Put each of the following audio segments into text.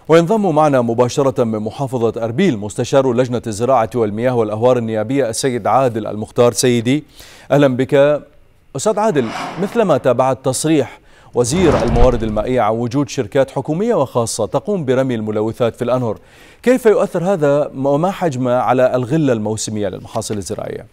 وينضم معنا مباشرة من محافظة أربيل مستشار لجنة الزراعة والمياه والأهوار النيابية السيد عادل المختار. سيدي أهلا بك. أستاذ عادل، مثلما تابعت تصريح وزير الموارد المائية عن وجود شركات حكومية وخاصة تقوم برمي الملوثات في الأنهر، كيف يؤثر هذا وما حجمه على الغلة الموسمية للمحاصيل الزراعية؟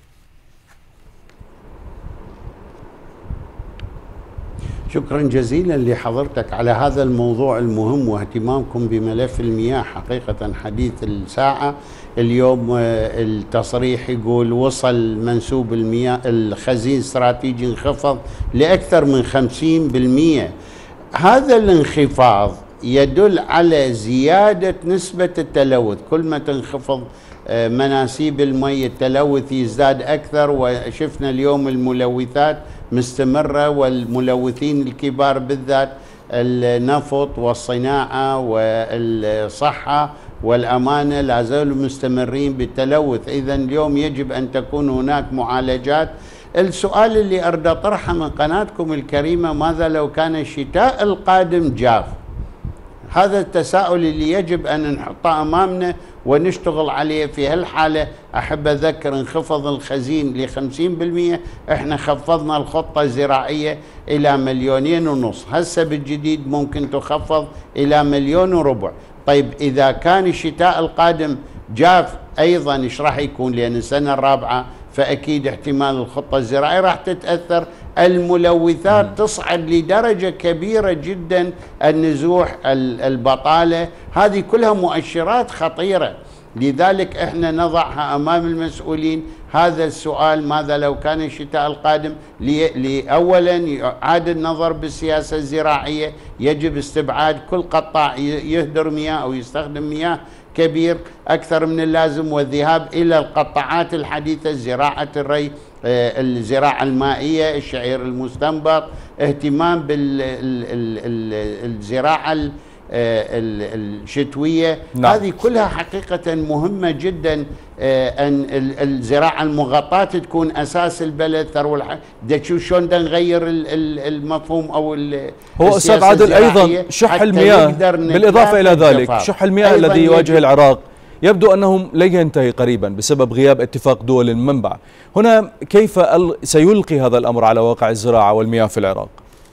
شكرا جزيلا لحضرتك على هذا الموضوع المهم واهتمامكم بملف المياه. حقيقة حديث الساعة اليوم التصريح يقول وصل منسوب المياه الخزين الاستراتيجي انخفض لأكثر من 50%. هذا الانخفاض يدل على زيادة نسبة التلوث. كل ما تنخفض مناسيب المي التلوث يزداد أكثر، وشفنا اليوم الملوثات مستمرة، والملوثين الكبار بالذات النفط والصناعة والصحة والأمانة لا زالوا مستمرين بالتلوث. إذن اليوم يجب أن تكون هناك معالجات. السؤال اللي أريد أطرحه من قناتكم الكريمة، ماذا لو كان الشتاء القادم جاف؟ هذا التساؤل اللي يجب أن نحطه أمامنا ونشتغل عليه. في هالحالة أحب أذكر انخفض الخزين ل50%، احنا خفضنا الخطة الزراعية إلى 2.5 مليون، هسه بالجديد ممكن تخفض إلى 1.25 مليون. طيب إذا كان الشتاء القادم جاف أيضا إيش راح يكون؟ لأن السنة الرابعة فأكيد احتمال الخطة الزراعية راح تتأثر، الملوثات تصعد لدرجة كبيرة جدا، النزوح، البطالة، هذه كلها مؤشرات خطيرة. لذلك احنا نضعها أمام المسؤولين هذا السؤال، ماذا لو كان الشتاء القادم؟ أولا يعاد النظر بالسياسة الزراعية، يجب استبعاد كل قطاع يهدر مياه أو يستخدم مياه كبير أكثر من اللازم، والذهاب إلى القطاعات الحديثة، زراعة الري، الزراعة المائية، الشعير المستنبط، اهتمام بالزراعة الشتوية. نعم. هذه كلها حقيقة مهمة جدا، أن الزراعة المغطاة تكون أساس البلد، ثروة شو شلون بدنا نغير المفهوم أو هو أستاذ عادل أيضا شح المياه، بالإضافة إلى ذلك شح المياه الذي يواجه العراق يبدو أنه لن ينتهي قريبا بسبب غياب اتفاق دول المنبع. هنا كيف سيلقي هذا الأمر على واقع الزراعة والمياه في العراق؟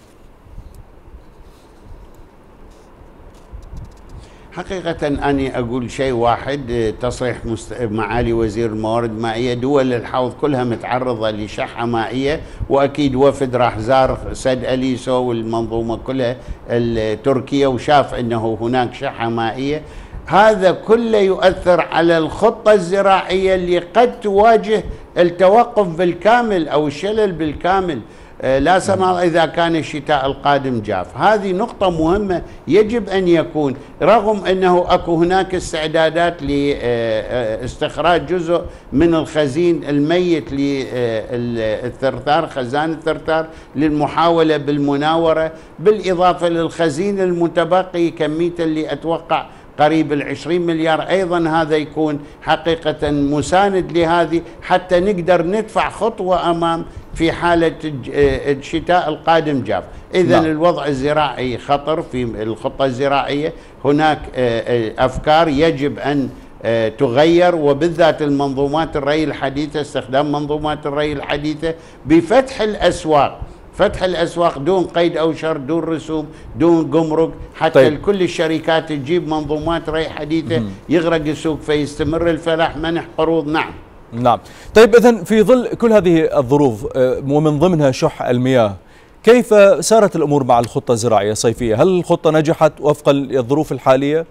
حقيقة أنا أقول شيء واحد، تصريح معالي وزير الموارد المائية، دول الحوض كلها متعرضة لشحة مائية، وأكيد وفد راح زار سد أليسو والمنظومة كلها التركية وشاف أنه هناك شحة مائية. هذا كله يؤثر على الخطة الزراعية اللي قد تواجه التوقف بالكامل أو الشلل بالكامل، لا سمح الله إذا كان الشتاء القادم جاف. هذه نقطة مهمة يجب أن يكون، رغم أنه أكو هناك استعدادات لاستخراج جزء من الخزين الميت للثرثار، خزان الثرثار، للمحاولة بالمناورة، بالإضافة للخزين المتبقي كميته اللي أتوقع قريب 20 مليار، أيضا هذا يكون حقيقة مساند لهذه حتى نقدر ندفع خطوة أمام في حالة الشتاء القادم جاف. إذن الوضع الزراعي خطر في الخطة الزراعية، هناك أفكار يجب أن تغير، وبالذات المنظومات الري الحديثة، استخدام منظومات الري الحديثة بفتح الأسواق، فتح الأسواق دون قيد أو شرط، دون رسوم، دون جمرك، حتى طيب. كل الشركات تجيب منظومات ري حديثة يغرق السوق فيستمر الفلاح منح قروض. نعم. طيب إذن في ظل كل هذه الظروف ومن ضمنها شح المياه، كيف سارت الأمور مع الخطة الزراعية الصيفية؟ هل الخطة نجحت وفق الظروف الحالية؟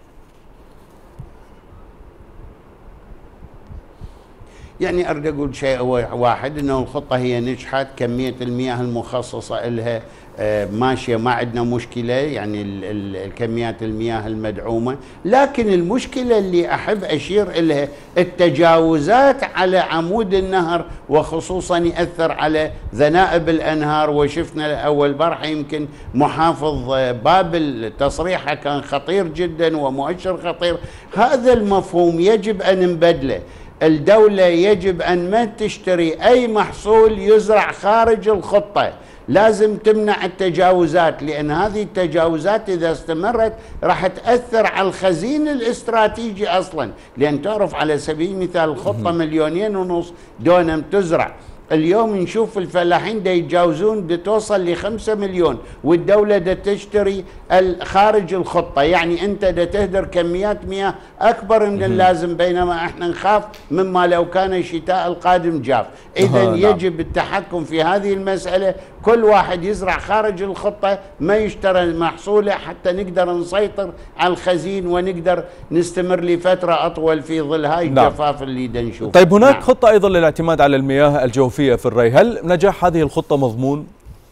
يعني أريد أقول شيء واحد، أنه الخطة هي نجحت، كمية المياه المخصصة لها ماشية، ما عندنا مشكلة، يعني الكميات المياه المدعومة. لكن المشكلة اللي أحب أشير إليها التجاوزات على عمود النهر، وخصوصا يأثر على ذنائب الأنهار. وشفنا أول بارحة يمكن محافظ بابل تصريحه كان خطير جدا ومؤشر خطير. هذا المفهوم يجب أن نبدله. الدولة يجب أن ما تشتري أي محصول يزرع خارج الخطة، لازم تمنع التجاوزات، لأن هذه التجاوزات إذا استمرت راح تأثر على الخزين الاستراتيجي أصلا. لأن تعرف على سبيل المثال الخطة 2.5 مليون دونم تزرع، اليوم نشوف الفلاحين دا يتجاوزون بتوصل ل5 مليون، والدولة دا تشتري خارج الخطة. يعني أنت دا تهدر كميات مياه أكبر من اللازم، بينما احنا نخاف مما لو كان الشتاء القادم جاف. إذا يجب التحكم في هذه المسألة، كل واحد يزرع خارج الخطة، ما يشترى محصوله، حتى نقدر نسيطر على الخزين ونقدر نستمر لفترة أطول في ظل هاي الجفاف اللي دا نشوفه. طيب هناك خطة أيضا للاعتماد على المياه الجوفية في الري، هل نجاح هذه الخطة مضمون؟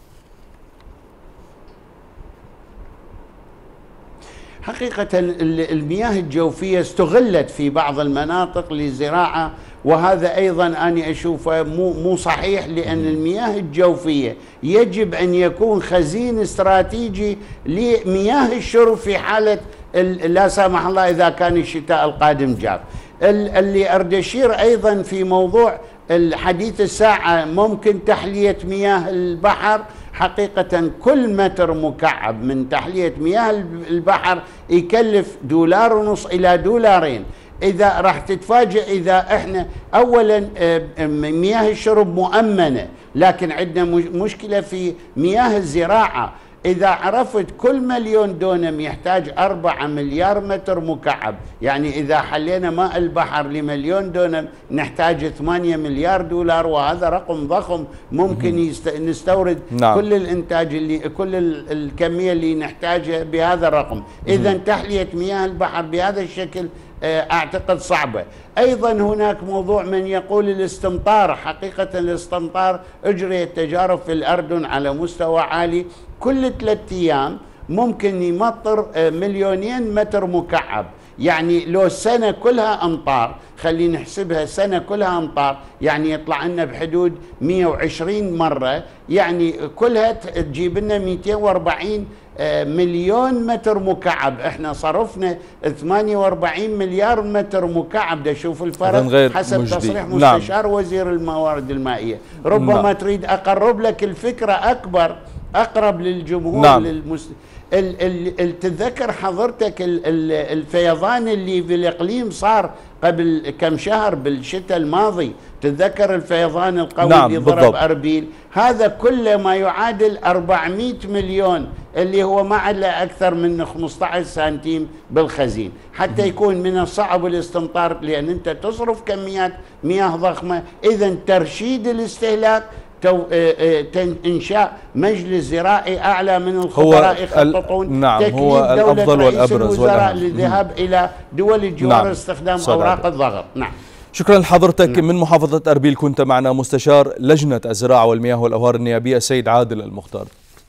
حقيقة المياه الجوفية استغلت في بعض المناطق للزراعة، وهذا أيضا أنا أشوفه مو صحيح، لأن المياه الجوفية يجب أن يكون خزين استراتيجي لمياه الشرب في حالة لا سامح الله إذا كان الشتاء القادم جاف. اللي أريد أشير أيضا في موضوع الحديث الساعة، ممكن تحلية مياه البحر. حقيقة كل متر مكعب من تحلية مياه البحر يكلف $1.50 إلى $2. إذا راح تتفاجئ إذا إحنا أولا مياه الشرب مؤمنة، لكن عندنا مشكلة في مياه الزراعة. إذا عرفت كل 1,000,000 دونم يحتاج 4 مليار متر مكعب، يعني إذا حلينا ماء البحر ل1,000,000 دونم نحتاج $8 مليار، وهذا رقم ضخم. ممكن نستورد كل الإنتاج كل الكمية اللي نحتاجها بهذا الرقم. إذا تحلية مياه البحر بهذا الشكل أعتقد صعبة. أيضا هناك موضوع من يقول الاستمطار. حقيقة الاستمطار أجريت تجارب في الأردن على مستوى عالي، كل 3 أيام ممكن يمطر 2,000,000 متر مكعب. يعني لو السنة كلها أمطار، خلينا نحسبها سنة كلها أمطار، يعني يطلع لنا بحدود 120 مرة، يعني كلها تجيب لنا 240 مليون متر مكعب. احنا صرفنا 48 مليار متر مكعب. ده شوف الفرق حسب تصريح مستشار وزير الموارد المائية. ربما تريد أقرب لك الفكرة أكبر، أقرب للجمهور. تتذكر حضرتك الفيضان اللي في الإقليم صار قبل كم شهر بالشتاء الماضي؟ تتذكر الفيضان القوي اللي ضرب أربيل؟ هذا كله ما يعادل 400 مليون، اللي هو ما عاد أكثر من 15 سنتيم بالخزين. حتى يكون من الصعب الاستمطار، لأن أنت تصرف كميات مياه ضخمة. إذا ترشيد الاستهلاك، إنشاء مجلس زراعي أعلى من الخبراء يخططون، هو الأفضل والأبرز للذهاب إلى دول الجوار استخدام أوراق الضغط. شكرا لحضرتك. من محافظة أربيل كنت معنا مستشار لجنة الزراعة والمياه والأنهار النيابية السيد عادل المختار.